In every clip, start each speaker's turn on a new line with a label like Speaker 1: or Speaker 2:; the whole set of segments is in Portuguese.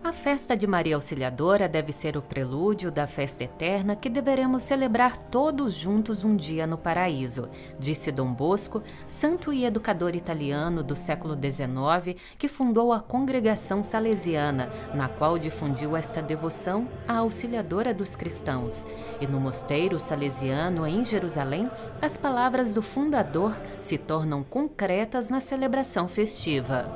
Speaker 1: A festa de Maria Auxiliadora deve ser o prelúdio da festa eterna que deveremos celebrar todos juntos um dia no paraíso, disse Dom Bosco, santo e educador italiano do século XIX, que fundou a Congregação Salesiana, na qual difundiu esta devoção à Auxiliadora dos cristãos. E no mosteiro salesiano em Jerusalém, as palavras do fundador se tornam concretas na celebração festiva.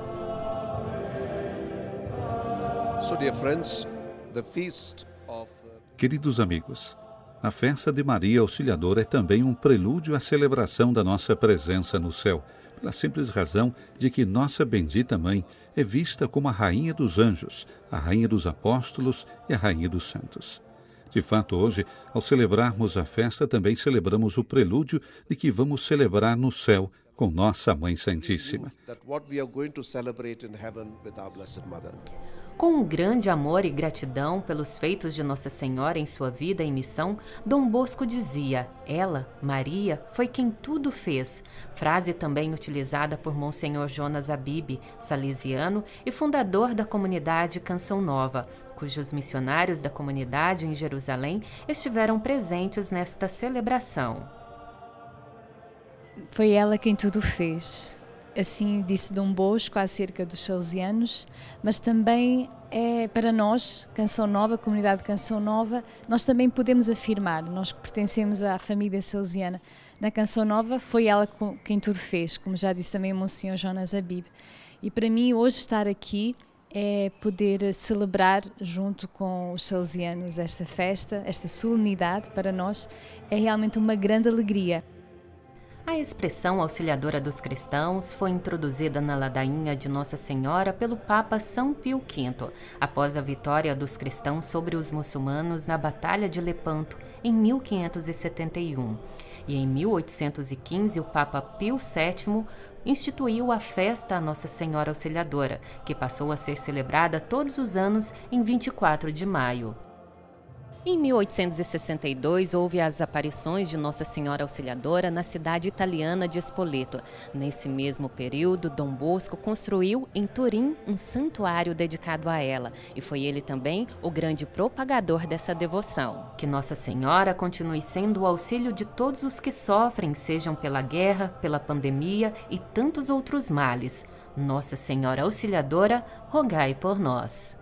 Speaker 2: Queridos amigos, a festa de Maria Auxiliadora é também um prelúdio à celebração da nossa presença no céu, pela simples razão de que nossa bendita Mãe é vista como a Rainha dos Anjos, a Rainha dos Apóstolos e a Rainha dos Santos. De fato, hoje, ao celebrarmos a festa, também celebramos o prelúdio de que vamos celebrar no céu com nossa Mãe Santíssima.
Speaker 1: Com um grande amor e gratidão pelos feitos de Nossa Senhora em sua vida e missão, Dom Bosco dizia: ela, Maria, foi quem tudo fez. Frase também utilizada por Monsenhor Jonas Abib, salesiano e fundador da comunidade Canção Nova, cujos missionários da comunidade em Jerusalém estiveram presentes nesta celebração.
Speaker 3: Foi ela quem tudo fez. Assim disse Dom Bosco acerca dos salesianos, mas também para nós, Canção Nova, comunidade Canção Nova, nós também podemos afirmar, nós que pertencemos à família salesiana, na Canção Nova foi ela quem tudo fez, como já disse também o Monsenhor Jonas Abib. E para mim hoje estar aqui é poder celebrar junto com os salesianos esta festa, esta solenidade para nós é realmente uma grande alegria.
Speaker 1: A expressão Auxiliadora dos Cristãos foi introduzida na ladainha de Nossa Senhora pelo Papa São Pio V, após a vitória dos cristãos sobre os muçulmanos na Batalha de Lepanto, em 1571. E em 1815, o Papa Pio VII instituiu a festa a Nossa Senhora Auxiliadora, que passou a ser celebrada todos os anos em 24 de maio. Em 1862, houve as aparições de Nossa Senhora Auxiliadora na cidade italiana de Spoleto. Nesse mesmo período, Dom Bosco construiu em Turim um santuário dedicado a ela, e foi ele também o grande propagador dessa devoção. Que Nossa Senhora continue sendo o auxílio de todos os que sofrem, sejam pela guerra, pela pandemia e tantos outros males. Nossa Senhora Auxiliadora, rogai por nós.